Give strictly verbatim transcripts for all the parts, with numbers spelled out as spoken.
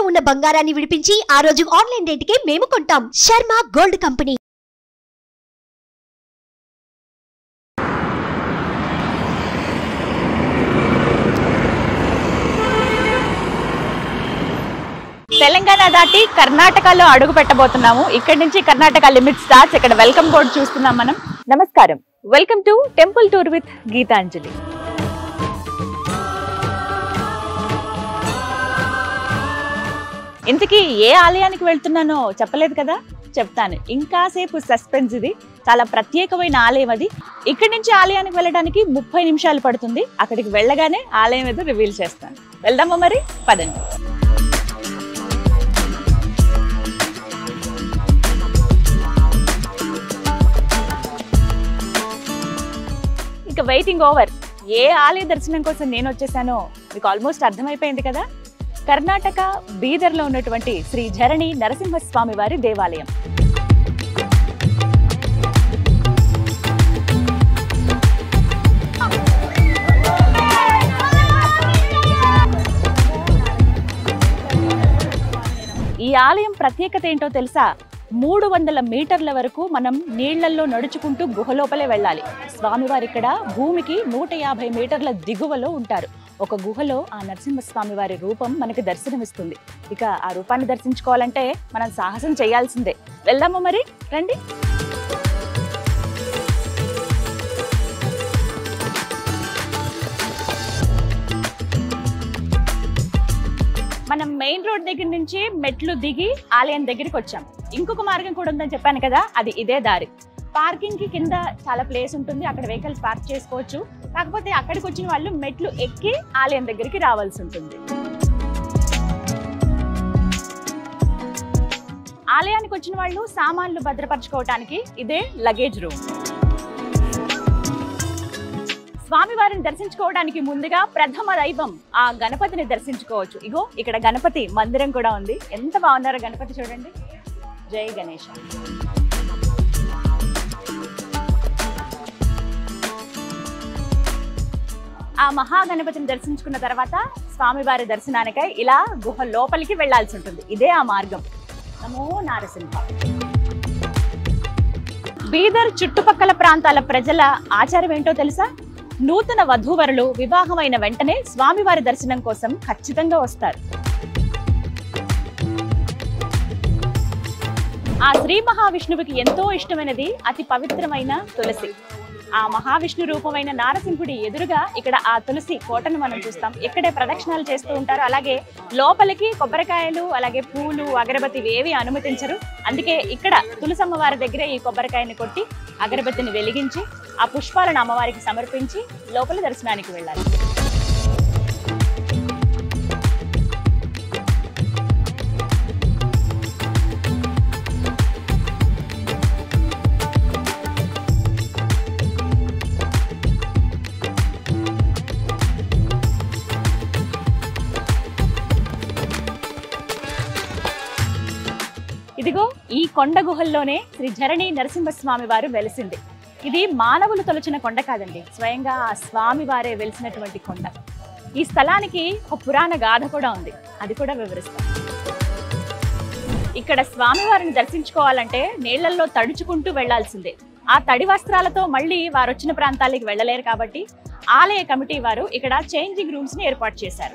ఉన్న బంగారాన్ని విడిపించి ఆ రోజు ఆన్లైన్ రేటుకే మేము కొంటాం. Sharma gold company. తెలంగాణ దాటి కర్ణాటకలో అడుగు పెట్టబోతున్నాము. ఇక్కడ నుంచి కర్ణాటక లిమిట్ స్టార్ట్స్. ఇక్కడ వెల్కమ్ బోర్డు చూస్తున్నాం మనం. నమస్కారం, welcome to temple tour with Geetanjali. ఇంతకీ ఏ ఆలయానికి వెళ్తున్నానో చెప్పలేదు కదా, చెప్తాను. ఇంకాసేపు సస్పెన్స్. ఇది చాలా ప్రత్యేకమైన ఆలయం. అది ఇక్కడి నుంచి ఆలయానికి వెళ్ళడానికి ముప్పై నిమిషాలు పడుతుంది. అక్కడికి వెళ్ళగానే ఆలయం ఏదో రివీల్ చేస్తాను. వెళ్దామా మరి? పదండి. ఇక వెయిటింగ్ ఓవర్. ఏ ఆలయ దర్శనం కోసం నేను వచ్చేసానో మీకు ఆల్మోస్ట్ అర్థమైపోయింది కదా. కర్ణాటక బీదర్లో ఉన్నటువంటి శ్రీ ఝరణి నరసింహస్వామి వారి దేవాలయం. ఈ ఆలయం ప్రత్యేకత ఏంటో తెలుసా? మూడు వందల మీటర్ల వరకు మనం నీళ్లలో నడుచుకుంటూ గుహలోపలే వెళ్ళాలి. స్వామివారి ఇక్కడ భూమికి నూట యాభై మీటర్ల దిగువలో ఉంటారు. ఒక గుహలో ఆ నరసింహస్వామి వారి రూపం మనకి దర్శనమిస్తుంది. ఇక ఆ రూపాన్ని దర్శించుకోవాలంటే మనం సాహసం చేయాల్సిందే. వెళ్దామా మరి? రండి. మనం మెయిన్ రోడ్ దగ్గర నుంచి మెట్లు దిగి ఆలయం దగ్గరికి వచ్చాం. ఇంకొక మార్గం కూడా ఉందని చెప్పాను కదా, అది ఇదే దారి. పార్కింగ్ కి కింద చాలా ప్లేస్ ఉంటుంది, అక్కడ వెహికల్స్ పార్క్ చేసుకోవచ్చు. కాకపోతే అక్కడికి వచ్చిన వాళ్ళు మెట్లు ఎక్కి ఆలయం దగ్గరికి రావాల్సి ఉంటుంది. ఆలయానికి వచ్చిన వాళ్ళు సామాన్లు భద్రపరచుకోవటానికి ఇదే లగేజ్ రూమ్. స్వామివారిని దర్శించుకోవడానికి ముందుగా ప్రథమ దైవం ఆ గణపతిని దర్శించుకోవచ్చు. ఇగో ఇక్కడ గణపతి మందిరం కూడా ఉంది. ఎంత బాగున్నారో గణపతి చూడండి. జై గణేశ. ఆ మహాగణపతిని దర్శించుకున్న తర్వాత స్వామివారి దర్శనానికై ఇలా గుహ లోపలికి వెళ్లాల్సి ఉంటుంది. ఇదే ఆ మార్గం. నమో నారసింహ. బీదర్ చుట్టుపక్కల ప్రాంతాల ప్రజల ఆచారం ఏంటో తెలుసా? నూతన వధూవరులు వివాహమైన వెంటనే స్వామివారి దర్శనం కోసం ఖచ్చితంగా వస్తారు. ఆ శ్రీ మహావిష్ణువుకి ఎంతో ఇష్టమైనది అతి పవిత్రమైన తులసి. ఆ మహావిష్ణు రూపమైన నారసింహుడి ఎదురుగా ఇక్కడ ఆ తులసి కోటను మనం చూస్తాం. ఇక్కడే ప్రదక్షిణాలు చేస్తూ ఉంటారు. అలాగే లోపలికి కొబ్బరికాయలు, అలాగే పూలు, అగరబత్తి ఏవి అనుమతించరు. అందుకే ఇక్కడ తులసమ్మ వారి దగ్గరే ఈ కొబ్బరికాయని కొట్టి అగరబత్తిని వెలిగించి ఆ పుష్పాలను అమ్మవారికి సమర్పించి లోపల దర్శనానికి వెళ్ళాలి. ఇదిగో ఈ కొండ గుహల్లోనే శ్రీ ఝరణి నరసింహస్వామి వారు వెలిసింది. ఇది మానవులు తొలచిన కొండ కాదండి, స్వయంగా ఆ స్వామి వారే వెలిసినటువంటి కొండ. ఈ స్థలానికి ఒక పురాణ గాథ కూడా ఉంది, అది కూడా వివరిస్తాం. ఇక్కడ స్వామివారిని దర్శించుకోవాలంటే నీళ్లలో తడుచుకుంటూ వెళ్లాల్సిందే. ఆ తడి వస్త్రాలతో మళ్ళీ వారు వచ్చిన ప్రాంతాలకు వెళ్ళలేరు కాబట్టి ఆలయ కమిటీ వారు ఇక్కడ చేంజింగ్ రూమ్స్ ని ఏర్పాటు చేశారు.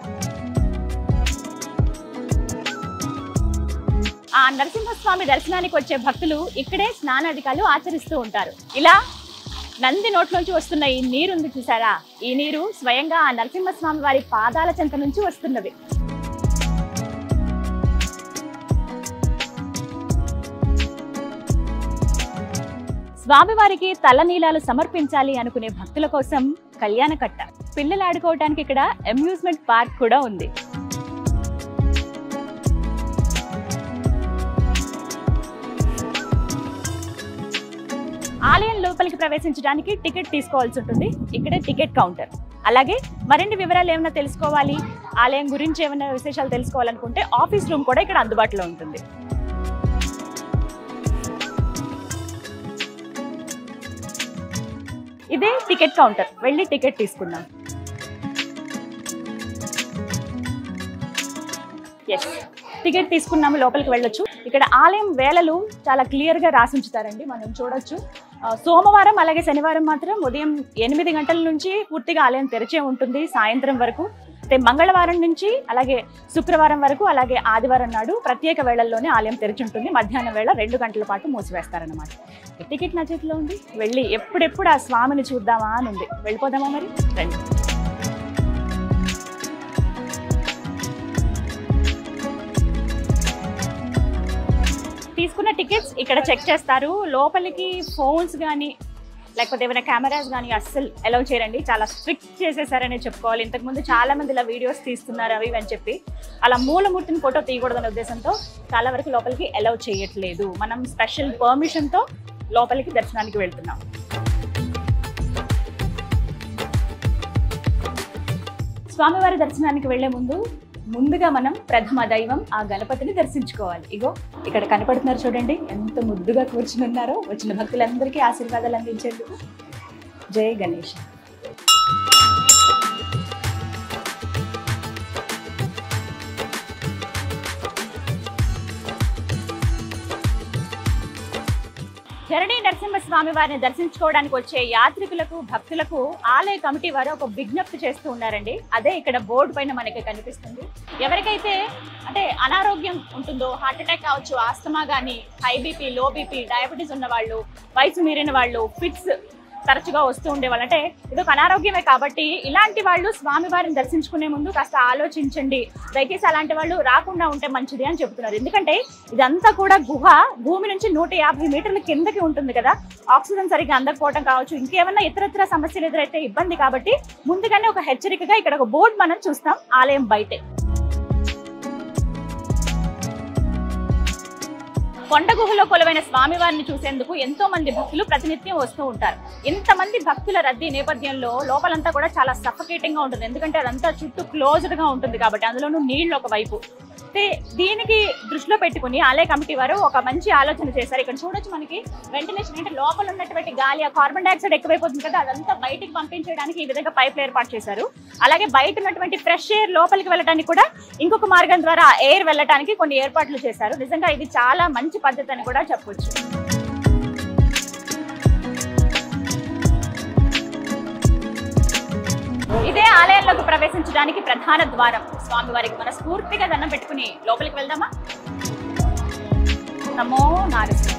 ఆ నరసింహస్వామి దర్శనానికి వచ్చే భక్తులు ఇక్కడే స్నానాధికాలు ఆచరిస్తూ ఉంటారు. ఇలా నంది నోట్లోంచి వస్తున్న ఈ నీరు ఉంది చూసారా, ఈ నీరు స్వయంగా ఆ నరసింహస్వామి వారి పాదాల చెంత నుంచి వస్తున్నది. స్వామివారికి తలనీలాలు సమర్పించాలి అనుకునే భక్తుల కోసం కళ్యాణకట్ట, పిల్లలు ఆడుకోవడానికి ఇక్కడ అమ్యూజ్మెంట్ పార్క్ కూడా ఉంది. ఆలయం లోపలికి ప్రవేశించడానికి టికెట్ తీసుకోవాల్సి ఉంటుంది. ఇక్కడే టికెట్ కౌంటర్. అలాగే మరిన్ని వివరాలు ఏమైనా తెలుసుకోవాలి, ఆలయం గురించి ఏమైనా విశేషాలు తెలుసుకోవాలనుకుంటే ఆఫీస్ రూమ్ కూడా ఇక్కడ అందుబాటులో ఉంటుంది. ఇదే టికెట్ కౌంటర్, వెళ్ళి టికెట్ తీసుకుందాం. ఎస్, టికెట్ తీసుకున్నాము, లోపలికి వెళ్ళొచ్చు. ఇక్కడ ఆలయం వేళలు చాలా క్లియర్ గా రాసి ఉంచుతారండి, మనం చూడొచ్చు. సోమవారం అలాగే శనివారం మాత్రం ఉదయం ఎనిమిది గంటల నుంచి పూర్తిగా ఆలయం తెరిచే ఉంటుంది సాయంత్రం వరకు. అయితే మంగళవారం నుంచి అలాగే శుక్రవారం వరకు అలాగే ఆదివారం నాడు ప్రత్యేక వేళల్లోనే ఆలయం తెరిచి ఉంటుంది. మధ్యాహ్నం వేళ రెండు గంటల పాటు మూసివేస్తారన్నమాట. టికెట్ నా చేతిలో ఉంది, వెళ్ళి ఎప్పుడెప్పుడు ఆ స్వామిని చూద్దామా అని ఉంది. వెళ్ళిపోదామా మరి, రండి. తీసుకున్న టికెట్స్ ఇక్కడ చెక్ చేస్తారు. లోపలికి ఫోన్స్ కానీ లేకపోతే ఏమైనా కెమెరాస్ కానీ అస్సలు అలౌ చేయరండి. చాలా స్ట్రిక్ట్ చేసేసారనే చెప్పుకోవాలి. ఇంతకుముందు చాలా మంది ఇలా వీడియోస్ తీస్తున్నారు అవి అని చెప్పి అలా మూలమూర్తిని ఫోటో తీయకూడదనే ఉద్దేశంతో చాలా వరకు లోపలికి అలౌ చేయట్లేదు. మనం స్పెషల్ పర్మిషన్తో లోపలికి దర్శనానికి వెళ్తున్నాం. స్వామివారి దర్శనానికి వెళ్లే ముందు ముందుగా మనం ప్రథమ దైవం ఆ గణపతిని దర్శించుకోవాలి. ఇగో ఇక్కడ కనపడుతున్నారు చూడండి, ఎంత ముద్దుగా కూర్చుని ఉన్నారో. వచ్చిన భక్తులందరికీ ఆశీర్వాదాలు అందించేందుకు. జై గణేష్. ధరణి నరసింహస్వామి వారిని దర్శించుకోవడానికి వచ్చే యాత్రికులకు భక్తులకు ఆలయ కమిటీ వారు ఒక విజ్ఞప్తి చేస్తూ ఉన్నారండి. అదే ఇక్కడ బోర్డు పైన మనకి కనిపిస్తుంది. ఎవరికైతే అంటే అనారోగ్యం ఉంటుందో, హార్ట్ అటాక్ కావచ్చు, ఆస్తమా కానీ, high BP, low BP, diabetes ఉన్న వాళ్ళు, వయసు మీరిన వాళ్ళు, ఫిట్స్ తరచుగా వస్తూ ఉండేవాళ్ళు, అంటే ఇదొక అనారోగ్యమే కాబట్టి ఇలాంటి వాళ్ళు స్వామివారిని దర్శించుకునే ముందు కాస్త ఆలోచించండి. దయచేసి అలాంటి వాళ్ళు రాకుండా ఉంటే మంచిది అని చెబుతున్నారు. ఎందుకంటే ఇదంతా కూడా గుహ భూమి నుంచి నూట యాభై మీటర్ల కిందకి ఉంటుంది కదా. ఆక్సిజన్ సరిగ్గా అందకపోవడం కావచ్చు, ఇంకేమన్నా ఇతరత్ర సమస్యలు ఎదురైతే ఇబ్బంది కాబట్టి ముందుగానే ఒక హెచ్చరికగా ఇక్కడ ఒక బోర్డు మనం చూస్తాం ఆలయం బయటే. కొండ గుహలో కొలువైన స్వామివారిని చూసేందుకు ఎంతో మంది భక్తులు ప్రతినిత్యం వస్తూ ఉంటారు. ఇంతమంది భక్తుల రద్దీ నేపథ్యంలో లోపలంతా కూడా చాలా సఫకేటింగ్ గా ఉంటుంది. ఎందుకంటే అదంతా చుట్టూ క్లోజ్డ్ గా ఉంటుంది కాబట్టి, అందులోనూ నీళ్లు ఒకవైపు. దీనికి దృష్టిలో పెట్టుకుని ఆలయ కమిటీ వారు ఒక మంచి ఆలోచన చేశారు. ఇక్కడ చూడొచ్చు మనకి వెంటిలేషన్, అంటే లోపల ఉన్నటువంటి గాలి, ఆ కార్బన్ డైఆక్సైడ్ ఎక్కువైపోతుంది కదా, అదంతా బయటికి పంపించడానికి ఈ విధంగా పైపులు ఏర్పాటు చేశారు. అలాగే బయట ఉన్నటువంటి ఫ్రెష్ ఎయిర్ లోపలికి వెళ్ళడానికి కూడా ఇంకొక మార్గం ద్వారా ఎయిర్ వెళ్ళడానికి కొన్ని ఏర్పాట్లు చేశారు. నిజంగా ఇది చాలా మంచి పద్ధతి అని కూడా చెప్పొచ్చు. ఇదే ఆలయంలోకి ప్రవేశించడానికి ప్రధాన ద్వారం. స్వామివారికి మనస్ఫూర్తిగా దండం పెట్టుకుని లోపలికి వెళ్దామా? నమో నారసింహ.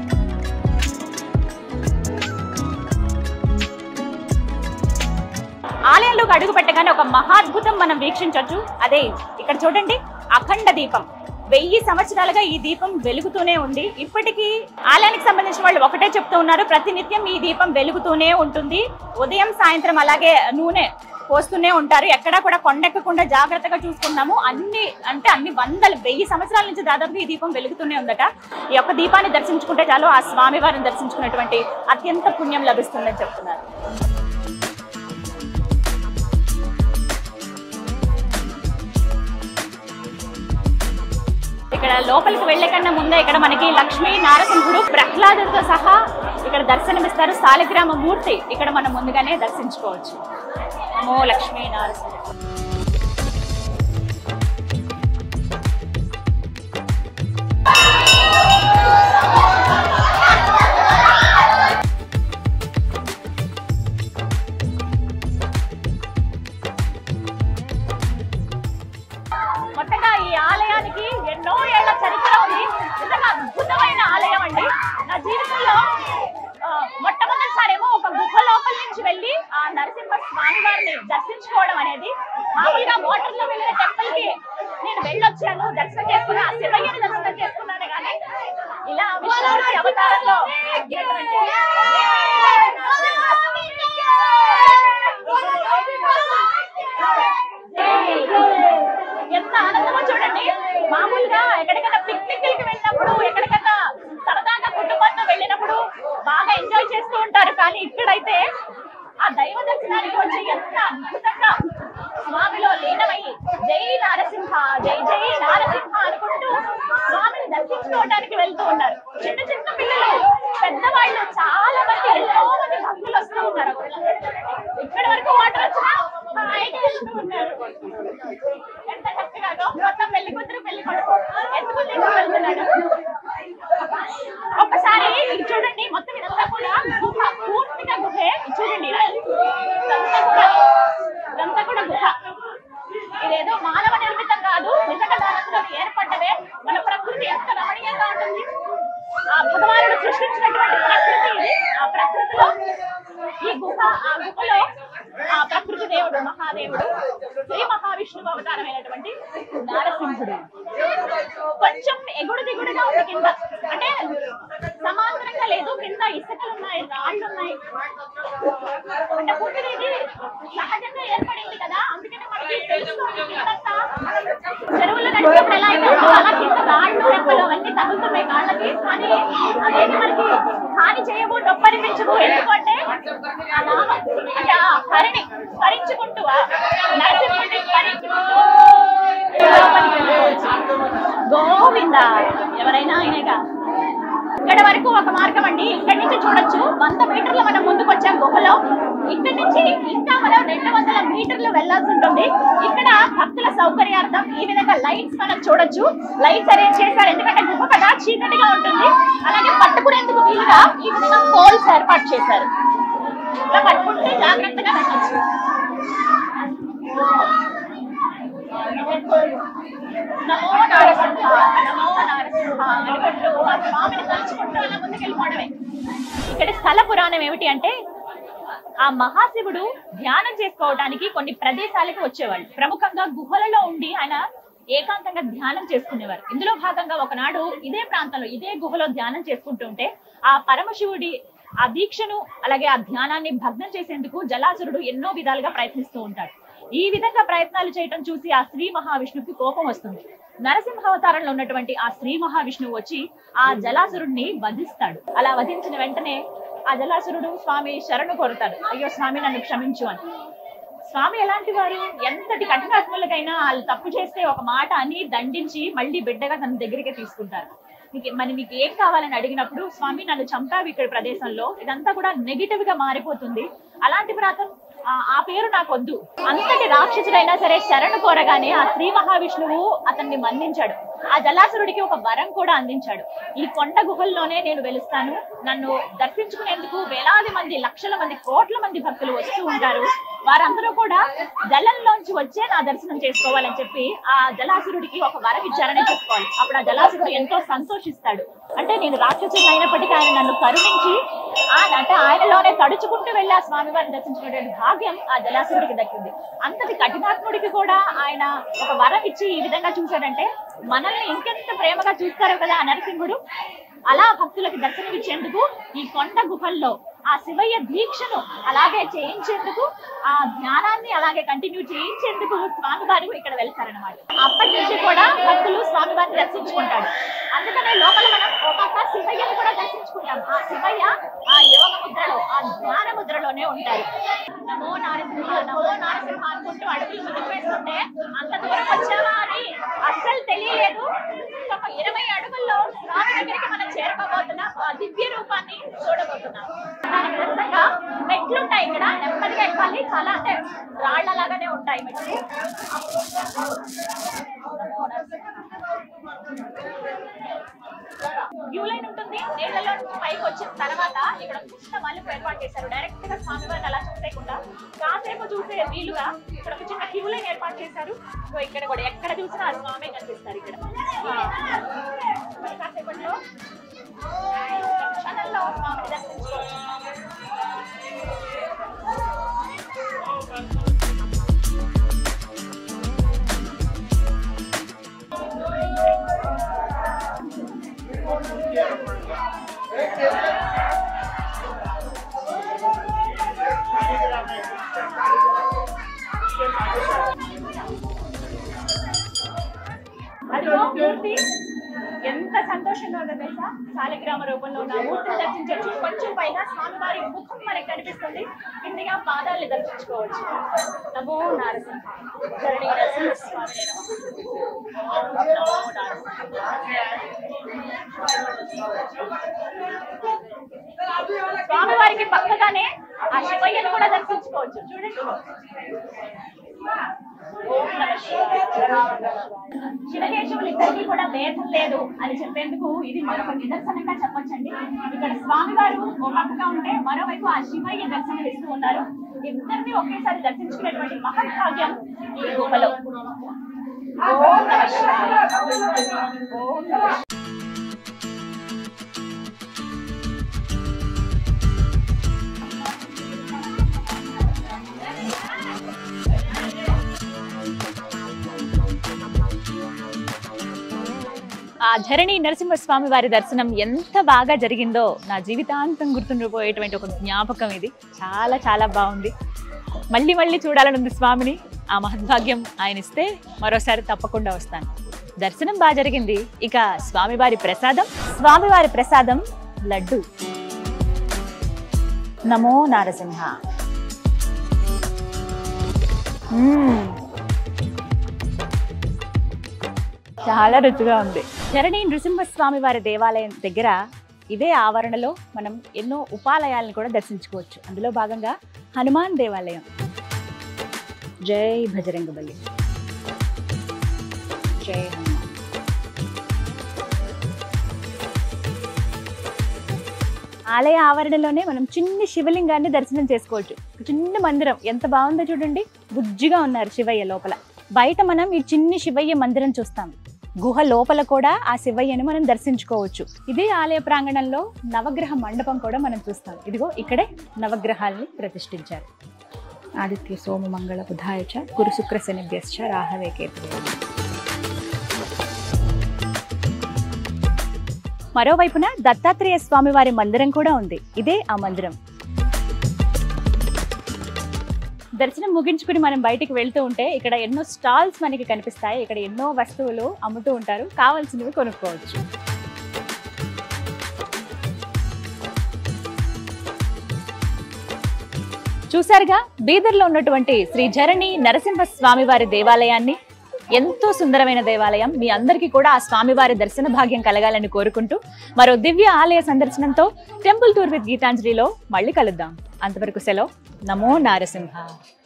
ఆలయంలోకి అడుగు పెట్టగానే ఒక మహాద్భుతం మనం వీక్షించవచ్చు. అదే ఇక్కడ చూడండి, అఖండ దీపం. వెయ్యి సంవత్సరాలుగా ఈ దీపం వెలుగుతూనే ఉంది. ఇప్పటికీ ఆలయానికి సంబంధించిన వాళ్ళు ఒకటే చెప్తూ ఉన్నారు, ప్రతినిత్యం ఈ దీపం వెలుగుతూనే ఉంటుంది. ఉదయం సాయంత్రం అలాగే నూనె పోస్తూనే ఉంటారు. ఎక్కడా కూడా కొండెక్కకుండా జాగ్రత్తగా చూసుకున్నాము. అన్ని అంటే అన్ని వందల వెయ్యి సంవత్సరాల నుంచి దాదాపు ఈ దీపం వెలుగుతూనే ఉందట. ఈ యొక్క దీపాన్ని దర్శించుకుంటే చాలు ఆ స్వామివారిని దర్శించుకున్నటువంటి అత్యంత పుణ్యం లభిస్తుందని చెప్తున్నారు. ఇక్కడ లోపలికి వెళ్లే కన్నా ముందే ఇక్కడ మనకి లక్ష్మీ నారసింహుడు ప్రహ్లాదుడితో సహా ఇక్కడ దర్శనమిస్తారు. సాలిగ్రామ మూర్తి ఇక్కడ మనం ముందుగానే దర్శించుకోవచ్చు. నమో లక్ష్మీ నారసింహ. మొత్తంగా ఈ ఆలయానికి ఎన్నో ఏళ్ల చరిత్ర ఉంది. నిజంగా అద్భుతమైన ఆలయం అండి. నా జీవితంలో మొట్టమొదటిసారేమో ఒక గుహ లోపల నుంచి వెళ్ళి ఆ నరసింహ స్వామి వారిని దర్శించుకోవడం అనేది, మామూలుగా వాటర్ లో వెళ్ళిన టెంపుల్ కి నేను వెళ్ళొచ్చాను, దర్శనం చేసుకున్నా, శివయ్యని దర్శనం చేసుకున్నాను. కానీ ఇలా విష్ణుమూర్తి అవతారంలో ఎంత ఆనందమో చూడండి. మామూలుగా ఎక్కడికైనా పిక్నిక్కి వెళ్ళినప్పుడు, ఎక్కడికైనా సరదాగా కుటుంబంతో వెళ్ళినప్పుడు బాగా ఎంజాయ్ చేస్తూ ఉంటారు. కానీ ఇక్కడైతే ఆ దైవ దర్శనానికి వచ్చి ఎంత అద్భుతంగా స్వామిలో లీనమయ్యి జై నారసింహ, జై జై నారసింహ అనుకుంటూ స్వామిని దర్శించుకోవడానికి వెళ్తూ ఉన్నారు. చిన్న చిన్న పిల్లలు, పెద్దవాళ్ళు, చాలా మంది, ఎంతో మంది భక్తులు వస్తూ ఉన్నారు. ఇక్కడి వరకు వాటర్ వచ్చినా హాయిగా వెళ్తూ ఉన్నారు. ఎంత చక్కగా మొత్తం పెళ్లి కూతురు పెళ్లి కొడుకు నరసింహుడు. కొంచెం ఎగుడు దిగుడుగా ఉంది కింద, అంటే సమాంతరంగా లేదు, కింద ఇసుకలు ఉన్నాయి, రాళ్ళు ఉన్నాయి. అంటే పుట్టిన ఇది సహజంగా ఏర్పడింది కదా, అందుకని మనకి తెలుస్తుంది కిందంతా చెరువులు నడిచినప్పుడు ఎలా అయితే అలా కింద రాళ్ళు రెప్పలు అవన్నీ తగులుతున్నాయి కాళ్ళకి. కానీ అదేమి మనకి హాని చేయవు, నొప్పనిపించవు. ఎందుకంటే ఆ నామం అంటే ఆ హరిని స్మరించుకుంటూ నరసింహుడిని స్మరించుకుంటూ గోవింద ఎవరైనా ఆయనగా. ఇక్కడ వరకు ఒక మార్గం అండి, ఇక్కడి నుంచి చూడొచ్చు. వంద మీటర్లు మనం ముందుకు వచ్చాం గుహలో. ఇక్కడి నుంచి ఇంకా మనం రెండు వందల మీటర్లు వెళ్లాల్సి ఉంటుంది. ఇక్కడ భక్తుల సౌకర్యార్థం ఈ విధంగా లైట్స్ మనం చూడొచ్చు. లైట్స్ అరేంజ్ చేశారు, ఎందుకంటే గుహ కదా చీకటిగా ఉంటుంది. అలాగే పట్టుకునేందుకు వీలుగా ఈ విధంగా పోల్స్ ఏర్పాటు చేశారు. ఇలా పట్టుకుంటే జాగ్రత్తగా వెళ్ళొచ్చు. నమో నరసింహ నమో నరసింహ అనుకుంటూ ఆ స్వామిని తలుచుకుంటూ అలా ముందుకెళ్ళిపోవడమే. ఇక్కడ స్థల పురాణం ఏమిటి అంటే, ఆ మహాశివుడు ధ్యానం చేసుకోవడానికి కొన్ని ప్రదేశాలకు వచ్చేవాళ్ళు. ప్రముఖంగా గుహలలో ఉండి ఆయన ఏకాంతంగా ధ్యానం చేసుకునేవారు. ఇందులో భాగంగా ఒకనాడు ఇదే ప్రాంతంలో ఇదే గుహలో ధ్యానం చేసుకుంటూ ఉంటే ఆ పరమశివుడి ఆ దీక్షను అలాగే ఆ ధ్యానాన్ని భగ్నం చేసేందుకు జలాసురుడు ఎన్నో విధాలుగా ప్రయత్నిస్తూ ఉంటాడు. ఈ విధంగా ప్రయత్నాలు చేయటం చూసి ఆ శ్రీ మహావిష్ణువుకి కోపం వస్తుంది. నరసింహ అవతారంలో ఉన్నటువంటి ఆ శ్రీ మహావిష్ణువు వచ్చి ఆ జలాసురుడిని వధిస్తాడు. అలా వధించిన వెంటనే ఆ జలాసురుడు స్వామి శరణు కోరుతాడు, అయ్యో స్వామి నన్ను క్షమించు అని. స్వామి ఎలాంటి వారు, ఎంతటి కఠినాత్ములకైనా వాళ్ళు తప్పు చేస్తే ఒక మాట అని దండించి మళ్ళీ బిడ్డగా తన దగ్గరికి తీసుకుంటారు. మీకు మరి మీకు ఏం కావాలని అడిగినప్పుడు, స్వామి నన్ను చంపావు ఇక్కడ ప్రదేశంలో, ఇదంతా కూడా నెగిటివ్ గా మారిపోతుంది, అలాంటి ప్రాంతం ఆ పేరు నాకు వద్దు. అంతటి రాక్షసుడైనా సరే శరణు కోరగానే ఆ శ్రీ మహావిష్ణువు అతన్ని మన్నించాడు. ఆ జలాసురుడికి ఒక వరం కూడా అందించాడు. ఈ కొండ గుహల్లోనే నేను వెలుస్తాను, నన్ను దర్శించుకునేందుకు వేలాది మంది లక్షల మంది కోట్ల మంది భక్తులు వస్తూ ఉంటారు, వారందరూ కూడా జలంలోంచి వచ్చే నా దర్శనం చేసుకోవాలని చెప్పి ఆ జలాసురుడికి ఒక వరం ఇచ్చారనే చెప్పుకోవాలి. అప్పుడు ఆ జలాసురుడు ఎంతో సంతోషిస్తాడు. అంటే నేను రాక్షసుడు అయినప్పటికీ ఆయన నన్ను కరుణించి ఆ అంటే ఆయనలోనే తడుచుకుంటూ వెళ్ళి ఆ స్వామి వారిని దర్శించుకునేటువంటి భాగ్యం ఆ జలాసురుడికి దక్కింది. అంతటి కఠినాత్ముడికి కూడా ఆయన ఒక వరం ఇచ్చి ఈ విధంగా చూశాడంటే మనల్ని ఇంకెంత ప్రేమగా చూస్తారు కదా ఆ నరసింహుడు. అలా భక్తులకు దర్శనమిచ్చేందుకు ఈ కొండ గుహల్లో ఆ శివయ్య దీక్షను అలాగే చేయించేందుకు, ఆ ధ్యానాన్ని అలాగే కంటిన్యూ చేయించేందుకు స్వామివారు ఇక్కడ వెళ్తారనమాట. అప్పటి నుంచి కూడా భక్తులు స్వామివారిని దర్శించుకుంటాడు. అందుకనే లోపల మనం ఒక్కొక్క శివయ్యను కూడా దర్శించుకుంటాం. ఆ శివయ్య ఆ యోగ ముద్రలో ఆ ధ్యాన ముద్రలోనే ఉంటారు. నమో నరసింహ నమో నరసింహ అనుకుంటూ అడుగులు ముందుకు వేస్తుంటే అంత దూరం వచ్చావా అని అస్సలు తెలియలేదు. ఒక ఇరవై అడుగుల్లో స్వామి దగ్గరికి మనం చేరుకోబోతున్నాం, ఆ దివ్య రూపాన్ని చూడబోతున్నాం. దానికి దృష్టంగా మెట్లుంటాయి, ఇక్కడ నెమ్మదిగా ఎక్కాలి, చాలా అంటే రాళ్లలాగానే ఉంటాయి మెట్లు. క్యూ లైన్ ఉంటుంది. నీళ్లలో నుంచి పైకి వచ్చిన తర్వాత ఇక్కడ చిన్న మలుపు ఏర్పాటు చేశారు. డైరెక్ట్ గా స్వామివారిని అలా చూసేయకుండా కాసేపు చూసే వీలుగా ఇక్కడ ఒక చిన్న క్యూ లైన్ ఏర్పాటు చేశారు. సో ఇక్కడ కూడా ఎక్కడ చూసినా ఆ స్వామి కనిపిస్తారు. ఇక్కడ కాసేపట్లో క్షణంలో స్వామిని దర్శించుకోవచ్చు. అదిగో మూర్తి ఎంత సంతోషంగా ఉందో తెలుసా. శాలిగ్రామ రూపంలో ఉన్న మూర్తిని దర్శించవచ్చు. కొంచెం పైగా స్వామివారి ముఖం మనకి కనిపిస్తుంది, కిందిగా పాదాలని దర్శించుకోవచ్చు. నమో నరసింహ ధరణి నరసింహ స్వామి స్వామివారికి పక్కగానే ఆ శివయ్యను కూడా దర్శించుకోవచ్చు. చూడండి, శివకేశవులు ఇద్దరికి కూడా భేదం లేదు అని చెప్పేందుకు ఇది మరొక నిదర్శనంగా చెప్పొచ్చండి. ఇక్కడ స్వామివారు ఒక పక్కగా ఉంటే మరోవైపు ఆ శివయ్య దర్శనం ఇస్తూ ఉన్నారు. ఇద్దరిని ఒకేసారి దర్శించుకునేటువంటి మహద్భాగ్యం ఈ గుహలో. ఓం నమః శివాయ. ఓం నమః We'll be right back. ఆ ధరణి నరసింహస్వామి వారి దర్శనం ఎంత బాగా జరిగిందో నా జీవితాంతం గుర్తుండిపోయేటువంటి ఒక జ్ఞాపకం ఇది. చాలా చాలా బాగుంది. మళ్ళీ మళ్ళీ చూడాలనుంది స్వామిని. ఆ మహద్భాగ్యం ఆయన ఇస్తే మరోసారి తప్పకుండా వస్తాను. దర్శనం బాగా జరిగింది. ఇక స్వామివారి ప్రసాదం స్వామివారి ప్రసాదం లడ్డు. నమో నారసింహ. మ్మ్. చాలా రుచిగా ఉంది. ధరణి నృసింహస్వామి వారి దేవాలయం దగ్గర ఇదే ఆవరణలో మనం ఎన్నో ఉపాలయాలను కూడా దర్శించుకోవచ్చు. అందులో భాగంగా హనుమాన్ దేవాలయం. జై భజరంగబలి, జై హనుమాన్. ఆలయ ఆవరణలోనే మనం చిన్ని శివలింగాన్ని దర్శనం చేసుకోవచ్చు. చిన్న మందిరం ఎంత బాగుందో చూడండి. బుజ్జిగా ఉన్నారు శివయ్య లోపల. బయట మనం ఈ చిన్ని శివయ్య మందిరం చూస్తాం. గుహ లోపల కూడా ఆ శివయ్యను మనం దర్శించుకోవచ్చు. ఇదే ఆలయ ప్రాంగణంలో నవగ్రహ మండపం కూడా మనం చూస్తాం. ఇదిగో ఇక్కడే నవగ్రహాలని ప్రతిష్ఠించారు. ఆదిత్య సోమ మంగళ బుధాయ చ గురు శుక్ర శనిభ్యశ్చ రాహవే కేతవే. మరోవైపున దత్తాత్రేయ స్వామి వారి మందిరం కూడా ఉంది. ఇదే ఆ మందిరం. దర్శనం ముగించుకుని మనం బయటికి వెళ్తూ ఉంటే ఇక్కడ ఎన్నో స్టాల్స్ మనకి కనిపిస్తాయి. ఇక్కడ ఎన్నో వస్తువులు అమ్ముతూ ఉంటారు. కావాల్సినవి కొనుక్కోవచ్చు. చూసారుగా బీదర్లో ఉన్నటువంటి శ్రీ ధరణి నరసింహ స్వామి వారి దేవాలయాన్ని. ఎంతో సుందరమైన దేవాలయం. మీ అందరికీ కూడా ఆ స్వామివారి దర్శన భాగ్యం కలగాలని కోరుకుంటూ మరో దివ్య ఆలయ సందర్శనంతో టెంపుల్ టూర్ విత్ గీతాంజలిలో మళ్ళీ కలుద్దాం. అంతవరకు సెలవు. నమో నారసింహ.